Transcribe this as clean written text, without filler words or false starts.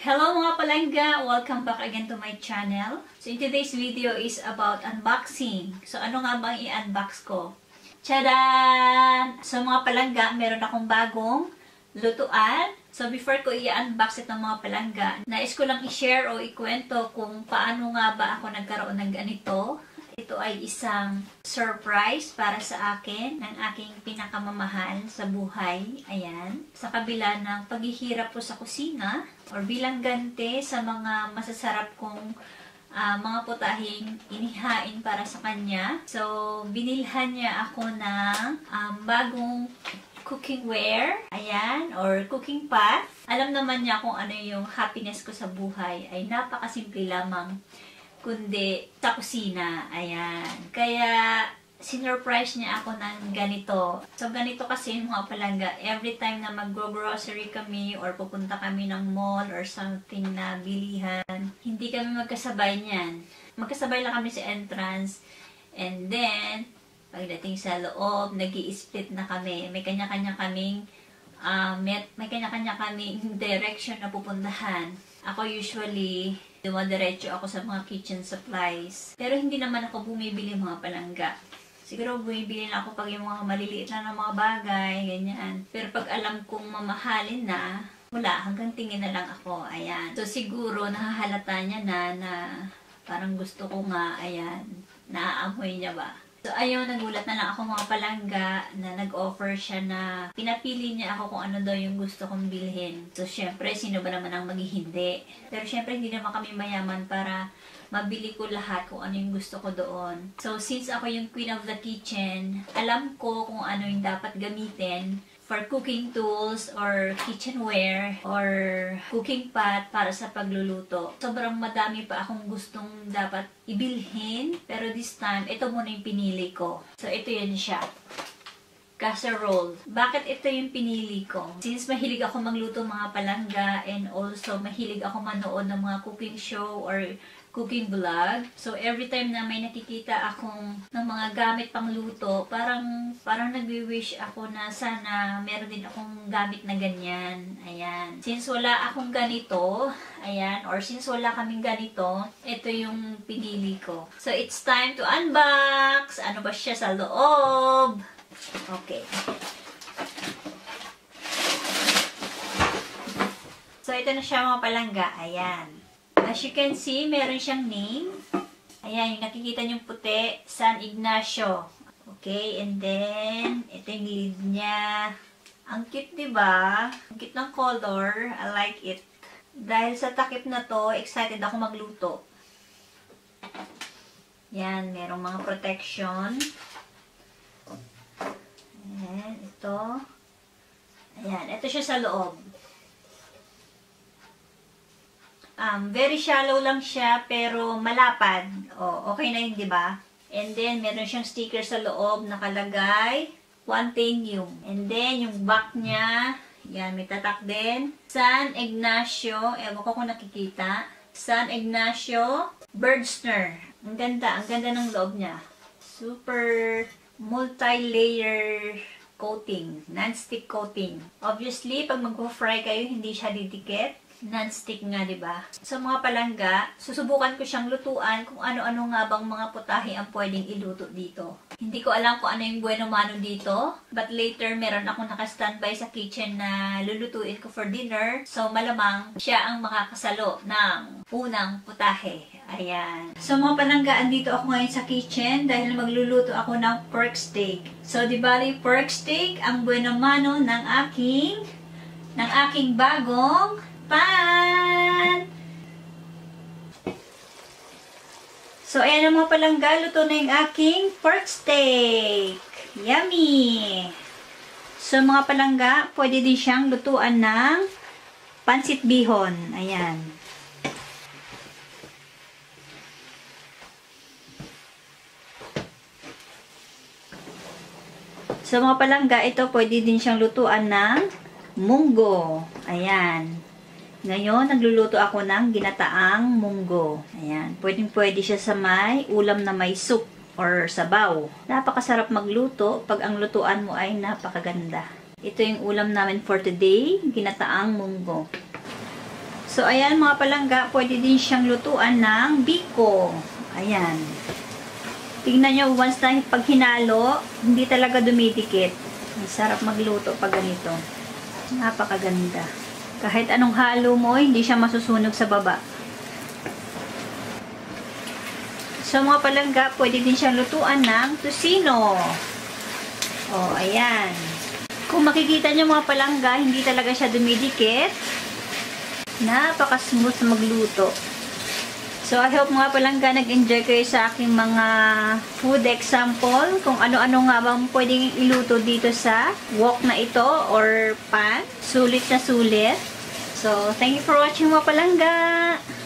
Hello mga palangga! Welcome back again to my channel. So in today's video is about unboxing. So ano nga bang i-unbox ko? Tchadan! So mga palangga, meron akong bagong lutuan. So before ko i-unbox ito mga palangga, nais ko lang i-share o ikwento kung paano nga ba ako nagkaroon ng ganito. Ito ay isang surprise para sa akin, ng aking pinakamamahal sa buhay. Ayan. Sa kabila ng paghihirap ko sa kusina, or bilang ganti sa mga masasarap kong mga putahing inihain para sa kanya. So, binilhan niya ako ng bagong cookingware, ayan, or cooking pot. Alam naman niya kung ano yung happiness ko sa buhay, ay napakasimple lamang, kundi sa kusina, ayan. Kaya, sinurprise niya ako ng ganito. So, ganito kasi mga palangga, every time na mag-grocery kami or pupunta kami ng mall or something na bilihan, hindi kami magkasabay niyan. Magkasabay lang kami sa entrance, and then, pagdating sa loob, nag-i-split na kami. May kanya-kanya kaming may kanya-kanya kaming direction na pupuntahan. Ako usually, dumadiretso ako sa mga kitchen supplies. Pero hindi naman ako bumibili mga palangga. Siguro bumibili na ako pag yung mga maliliit na ng mga bagay, ganyan. Pero pag alam kong mamahalin na, wala, hanggang tingin na lang ako, ayan. So siguro nahahalata niya na parang gusto ko nga, ayan, naaamoy niya ba. So, ayun, nagulat na lang ako mga palangga na nag-offer siya na pinapili niya ako kung ano daw yung gusto kong bilhin. So, syempre, sino ba naman ang maghihindi? Pero syempre, hindi naman kami mayaman para mabili ko lahat kung ano yung gusto ko doon. So, since ako yung queen of the kitchen, alam ko kung ano yung dapat gamitin for cooking tools or kitchenware or cooking pot para sa pagluluto. Sobrang madami pa akong gustong dapat ibilhin, pero this time, ito muna yung pinili ko. So, ito yan siya. Casserole. Bakit ito yung pinili ko? Since mahilig ako magluto mga palangga and also mahilig ako manood ng mga cooking show or cooking vlog. So, every time na may nakikita akong ng mga gamit pang luto, parang nagwi-wish ako na sana meron din akong gamit na ganyan. Ayan. Since wala akong ganito, ayan, or since wala kaming ganito, ito yung pinili ko. So, it's time to unbox! Ano ba siya sa loob? Okay. So, ito na siya mga palangga. Ayan. As you can see, meron siyang name. Ayan, yung nakikita niyong puti, San Ignacio. Okay, and then, ito yung lid niya. Ang cute, diba? Ang cute ng color. I like it. Dahil sa takip na to, excited ako magluto. Yan, merong mga protection. Ayan, ito. Ayan, ito siya sa loob. Very shallow lang siya, pero malapad. O, okay na yun, diba? And then, meron siyang sticker sa loob, nakalagay, Quantanium. And then, yung back niya, yan, may tatak din. San Ignacio, ewan ko kung nakikita. San Ignacio Bergstner. Ang ganda ng loob niya. Super multi-layer coating, non-stick coating. Obviously, pag mag-fry kayo, hindi siya didikit. Non-stick nga, diba? Sa mga palangga, susubukan ko siyang lutuan kung ano-ano nga bang mga putahe ang pwedeng iluto dito. Hindi ko alam kung ano yung bueno mano dito, but later meron akong naka-standby sa kitchen na lulutuin ko for dinner. So, malamang siya ang makakasalo ng unang putahe. Ayan. So, mga palangga, andito ako ngayon sa kitchen dahil magluluto ako ng pork steak. So, di bali, pork steak ang bueno mano ng aking bagong pan! So, ayan ang mga palangga. Luto na yung aking pork steak. Yummy! So, mga palangga, pwede din siyang lutuan ng pansit bihon. Ayan. So, mga palangga, ito pwede din siyang lutuan ng munggo. Ayan. Ngayon, nagluluto ako ng ginataang munggo. Ayan. Pwedeng-pwede siya sa may ulam na may soup or sabaw. Napakasarap magluto pag ang lutuan mo ay napakaganda. Ito yung ulam namin for today, ginataang munggo. So, ayan mga palangga, pwede din siyang lutuan ng biko. Ayan. Tingnan nyo, once na pag hinalo, hindi talaga dumidikit. Masarap magluto pag ganito. Napakaganda. Kahit anong halo mo, hindi siya masusunog sa baba. So, mga palangga, pwede din siyang lutuan ng tocino. O, ayan. Kung makikita nyo mga palangga, hindi talaga siya dumidikit. Napaka-smooth na magluto. So, I hope mga palangga, nag-enjoy kayo sa aking mga food example. Kung ano-ano nga bang pwedeng iluto dito sa wok na ito or pan. Sulit na sulit. So, thank you for watching mga palangga.